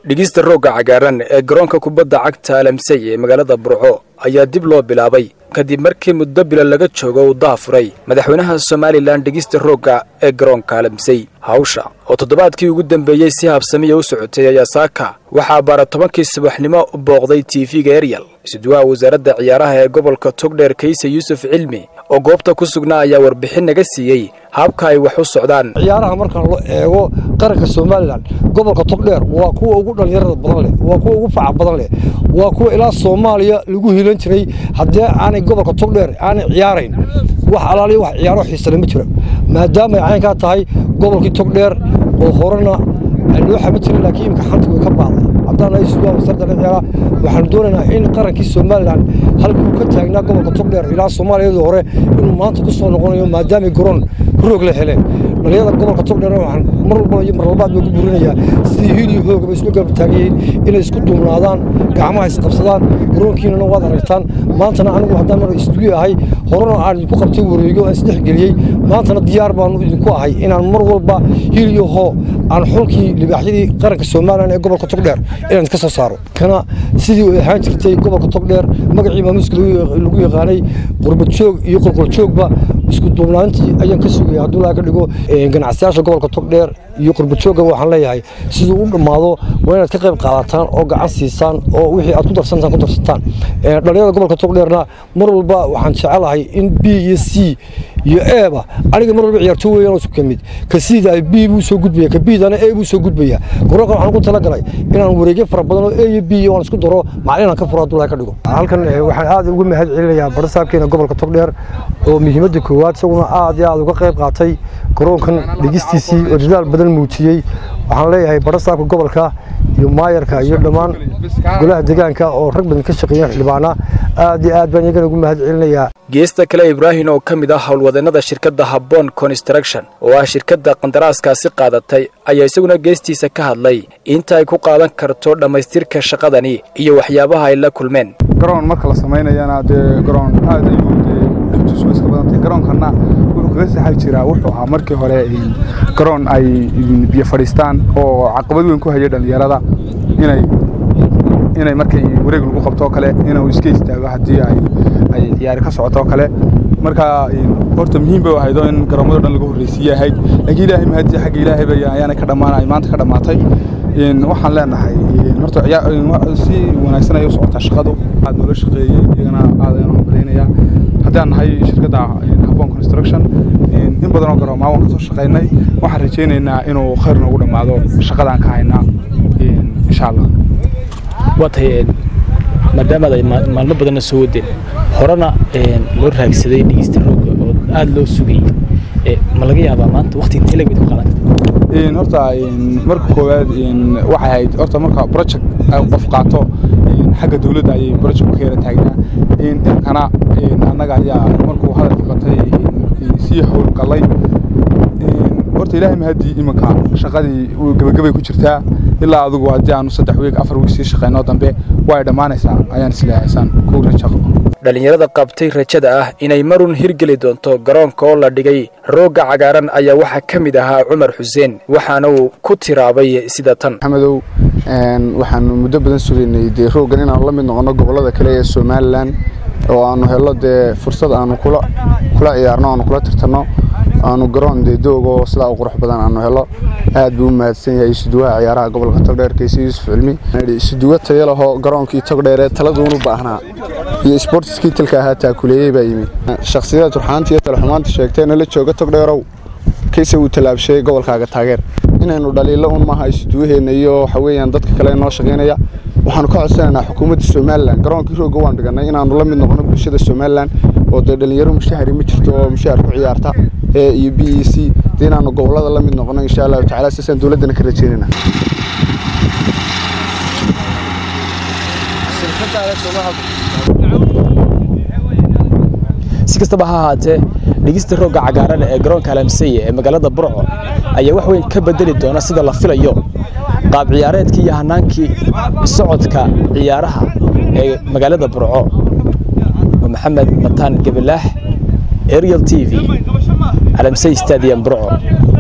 dhigista rooga cagaaran ee garoonka kubadda cagta Alamsey ee magaalada Burco ayaa dib loo bilaabay kadib markii muddo bila laga joogo uu daafuray madaxweynaha Soomaaliland dhigista rooga ee garoonka Alamsey hawsha oo toddobaadkii ugu dambeeyay si habsami u socotay ayaa saaka waxaa baara 10kii subaxnimo u booqday TV-ga Ariel sidoo wasaaradda ciyaaraha ee gobolka Togdheer Kayse Yuusuf Cilmi oo goobta ku sugnaa ayaa warbixin naga siiyay habka ay wax u socdaan ciyaaraha marka loo eego qaranka Soomaaliland gobolka Togdheer waa kuwa ugu dhalinyarada badan leh waa kuwa ugu faca badan leh waa kuwa ilaa Soomaaliya lagu hiilan jiray haddii aanay gobolka Togdheer aanay ciyaarayn wax alaaliyo wax ciyaaro xiiso ma jiro maadaama ay ka tahay gobolka Togdheer oo horena loo xamid jiray laakiin imka xanta way ka baaday haddana ay sidoo wasaaradda ciyaaraha waxaan doonaynaa in qaranka Soomaaliland halkuu ka taagnaa gobolka Togdheer ilaa Soomaaliya hore inuu maanta ku soo noqonayo maadaama garoon roog la heleen dhalinyarada gobolka Togdheer waxaan mar walba iyo mar labaad ugu burinayaa sidii hiliyo hoogaba isla garab taagayeen inay isku duubnaadaan gacmaha is qabsadaan garoonkiina waad aragtaan maantana anigu haddaan mar istuudiyo ahay horena aan ku qabtay wareego aan saddex galiyay maantana diyaar baan idinku ahay inaan mar walba hiliyo hoo aan xulkii libaaxyadii qaranka Soomaaliland ee gobolka Togdheer inaan ka soo saaro kana sidii uu ahaan jirtay gobolka Togdheer magacii maamuuska lagu yaqaanay qurbad joog iyo qolqol joogba isku duubnaantii ayaan ka sugay hadduu la ka dhigo ganacsiyaasha gobolka Togdheer iyo qurbad joogga waxaan leeyahay sidoo uu dhamaado waa inaad ka qayb qaadataan oo gacan siisaan oo wixii aad ku darsantaan dhalinyarada gobolka Togdheerna mar walba waxaan jecelahay in B iyo C iyo A ba aniga mar walba ciyaarto weeyaan oo isku kamid ka sida ay B buu soo gudbaya ka B dana A buu soo gudbaya garoonka waxaan ku talagalay inaan wareegyo fara badan oo A iyo B iyo aan isku daro macallin ka furo hadduu la ka dhigo halkan waxaan aad ugu mahad celinayaa barsaabkeena gobolka Togdheer oo muhiimadda koowaad isaguna aad iyo aad uga qayb qaatay garoonkan dhigistiisii oo dadaal badan muujiyay waxaan leeyahay barsaabka gobolka iyo maayarka iyo dhamaan golaha deegaanka oo rag badan ka shaqeeya xilbaana aad iyo aad baan iyaga ugu mahad celinayaa geesta kale Ibrahim oo kamid ah hawlwadeennada shirkadda Habboon Construction oo ah shirkadda qandaraaskaasi qaadatay ayaa isaguna geestiisa ka hadlay inta ay ku qaadan karto dhamaystirka shaqadani iyo waxyaabaha ay la kulmeen garoon marka la sameynayana garoon aad ayuu dhibtu iska badantay garoonkana wuxuu kaga saxay jiraa wuxuu ahaa markii hore garoon ay biyo fadhiistaan oo caqabad weyn ku hayay dhalinyarada inay markay wareeg lagu qabto kale inuu iska istaago hadii ay ciyaar ka socoto kale marka horta muhiim bay ahayd in garoomada dhan lagu horeysiiyay laakiin Ilaahay mahadi xaq Ilaahay bay ayaan ka dhamaanay maanta ka dhamaatay waxaan leenahay horta si wanaagsan ay u socotaa shaqadu aad noo shaqeeyay iyagana aad ayaan u badinayaa haddaan nahay shirkadda Habboon Construction in badan oo garoomo aan ka soo shaqeynay waxaan rajaynaynaa inuu khayr noogu dhamaado shaqadaan ka haynaa insha Allah watay maadaama ay maalmo badan soo wadeen horena loo raagsaday dhigista rooga oo aad loo sugay ma laga yaabaa maanta waqti intii laga qaadan horta marka koowaad waxay ahayd horta marka project ay qof qaato xagga dawladda ay project ka yara taagnaa kana anaga ayaa markuu hadalka qatay si hawl galay horta Ilaahay mahadi imanka shaqadii uu gabagabay ku jirtaa ilaa adigu hadii aanu 3 week 4 week si shaqeyno dambe way dhamaanaysaa ayaan islaaxaysan ku rajaqo dhalinyarada qabtay rajada ah inay marun hirgeli doonto garoonka oo la dhigay rooga cagaaran ayaa waxa kamid ahaa Umar Xuseen waxaana uu ku tiraabay sida tan Maxamedow waxaan muddo badan sugeynay roogan inaan la mid noqono gobolada kale ee Soomaaliland oo aanu helo fursad aanu kula ciyaarno aanu kula tartano aanu garoon doogo sida qurux badan aanu helo aad buu mahadsan yahay sidoo ciyaaraha gobolka Togdheer Kayse Yuusuf Cilmi sidoo tayalaho garoonkii Togdheer ee taladuun u baahnaa iyo sportskii talka hata kuleeyay baa yimi shakhsiyada turxaantii iyo talxumaanta sheegtayna la jooga Togdheerow Kayse uu talaabshay gobolkaaga taageer inaynu dhaliilo un maaha sidooheena iyo waxa weeyaan dadka kale noo shaqeynaya waxaanu ka codsanaynaa xukuumadda Soomaaliland garoonkii rooga waan dhiganay inaanu la mid noqono bulshada Soomaaliland oo dhalinyaro mushahari ma jirto oo mushahar ku ciyaarta iyo BEC inaanu gobolada la mid noqono insha Allah taala sisan dawladana ka rajeynayna si kastaba ha ahaatee dhigista rooga cagaaran ee garoonka Alamsey ee magaalada Burco ayaa wax weyn ka bedeli doona sida la filayo qaab ciyaareedkii iyo hanaankii socodka ciyaaraha ee magaalada Burco Maxamed Mataan Gabalaax Ariel TV Alamsey Stadium Burco